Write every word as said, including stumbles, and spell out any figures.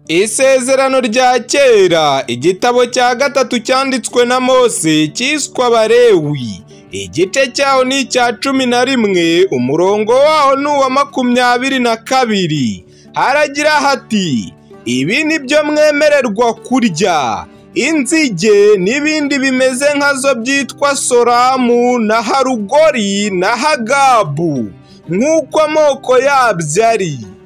Isezerano rya kera, igitabo cya gatatu cyanditswe na Mose cyiswe Abalewi, igice cyaho ni icya cumi na rimwe, umurongo waho ni uwa makumyabiri na kabiri. Haragira hati: ibi ni byo mwemererwa kurya: inzige n'ibindi bimeze nkazo byitwa Soramu na Harugori na Hagabu, nk'uko amoko yabyo ari.